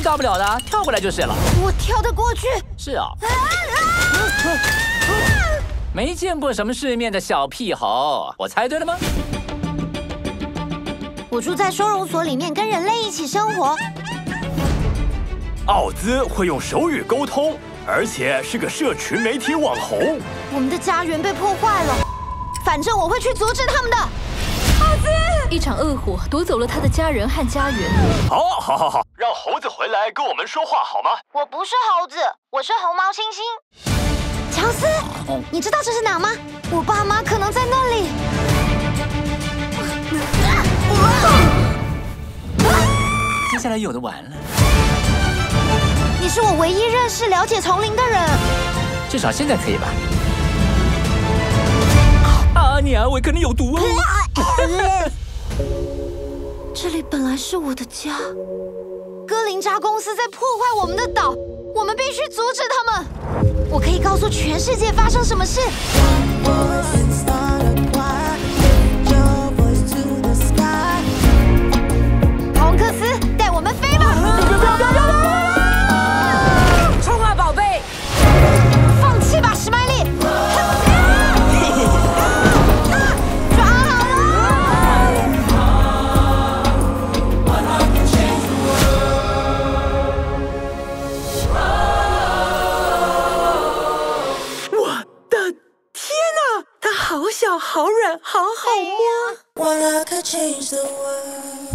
大不了的，跳过来就是了。 我跳得过去。 是啊。没见过什么世面的小屁猴，我猜对了吗？ 我住在收容所里面，跟人类一起生活。 奥兹会用手语沟通，而且是个社群媒体网红。 我们的家园被破坏了，反正我会去阻止他们的。奥兹， 一场恶火夺走了他的家人和家园。 好，让猴子回来跟我们说话好吗？ 我不是猴子，我是红毛猩猩。乔斯，你知道这是哪吗？我爸妈可能在那里。 接下来有的玩了。 你是我唯一认识、了解丛林的人。 至少现在可以吧？啊，你啊，我可能有毒哦。 这里本来是我的家，哥林扎公司在破坏我们的岛，我们必须阻止他们。我可以告诉全世界发生什么事。洪克斯，带我们飞吧！ 冲啊，宝贝！ 放弃吧，史麦利！抓好了！ 我的天哪，它好小，好软，好好摸。 One I could change the world.